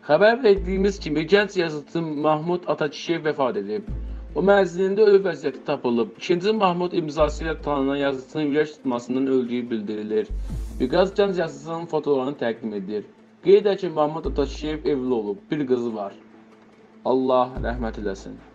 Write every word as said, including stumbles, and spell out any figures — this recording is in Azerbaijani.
Xəbər verdiyimiz kimi, gənc yazıçı Mahmud Atakişiyev vəfat edib. O mənzilində ölü vəziyyəti tapılıb. İkinci Mahmud imzası ilə tanınan yazıçının ürək tutmasından öldüyü bildirilir. Biqaz gənc yazıçının fotolarını təqdim edir. Qeyd edək ki, Mahmud Atakişiyev evli olub, bir qızı var. Allah rəhmət eləsin.